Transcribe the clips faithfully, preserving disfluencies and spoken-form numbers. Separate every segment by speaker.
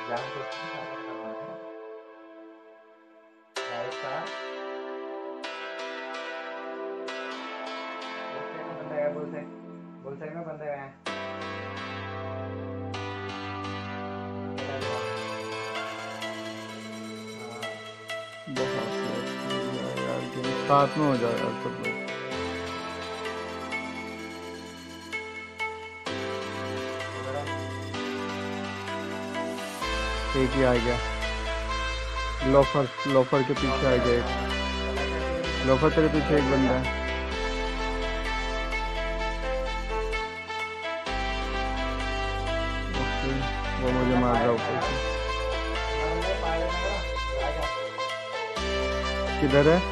Speaker 1: जान सोच के सामने करना है। भाई साहब, बुल साइड में बंदा है, बुल साइड, बुल साइड में बंदा है। अकेला जो हाँ,
Speaker 2: बहुत यार यार गेम साथ में हो जाए यार सब लोग।
Speaker 1: उधर है।
Speaker 2: एक ही आ गया। लोफर लोफर के
Speaker 1: नॉक
Speaker 2: पीछे आ
Speaker 1: है
Speaker 2: गया
Speaker 1: नॉक।
Speaker 2: एक।
Speaker 1: ब्लैक शर्ट के पीछे
Speaker 2: लोफर तेरे पीछे एक
Speaker 1: ब्लैक शर्ट
Speaker 2: बंदा
Speaker 1: का।
Speaker 2: है। ओके, वो मुझे
Speaker 1: मैं
Speaker 2: मार रहा
Speaker 1: फायर
Speaker 2: है
Speaker 1: करना
Speaker 2: ऊपर
Speaker 1: करा,
Speaker 2: से।
Speaker 1: अपना बंदा है, फायर करना करा। आ जा।
Speaker 2: किधर है?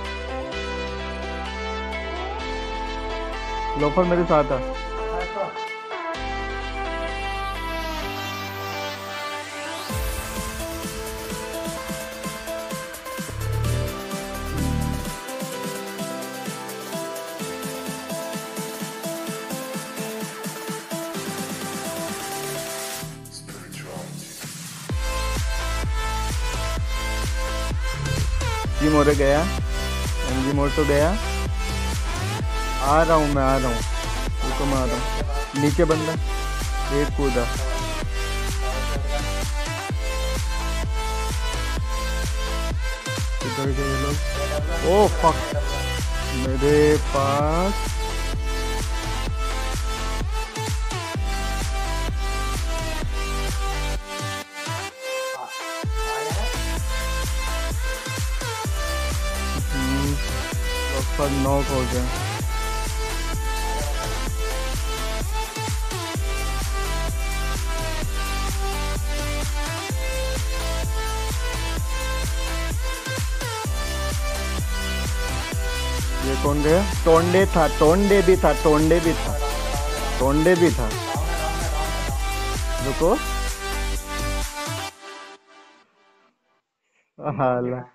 Speaker 2: लोफर मेरे साथ है।
Speaker 1: अच्छा इसको
Speaker 2: जी मोरे गया। एमजी मोड़ तो गया। आ रहा हूँ मैं, आ रहा हूँ, रुको मैं आ रहा
Speaker 1: नीचे पास
Speaker 2: हूँ। नीचे बंदा एक कूदा।
Speaker 1: फायर शर्ट का।
Speaker 2: किधर गए ये
Speaker 1: ये
Speaker 2: लोग?
Speaker 1: डब्ल्यू
Speaker 2: ओ
Speaker 1: नीचे
Speaker 2: फक,
Speaker 1: रखना है डब्ल्यू।
Speaker 2: मेरे पास
Speaker 1: आ आ गया ना।
Speaker 2: लोफर नॉक हो गया।
Speaker 1: आ गया बंदा।
Speaker 2: ये कौन गया? टोंडे था, टोंडे भी था, टोंडे भी
Speaker 1: डाउन
Speaker 2: था,
Speaker 1: है डाउन है डाउन है डाउन है
Speaker 2: टोंडे भी था।
Speaker 1: डाउन है डाउन है डाउन है डाउन है।
Speaker 2: रुको।
Speaker 1: नीचे
Speaker 2: हाला।
Speaker 1: में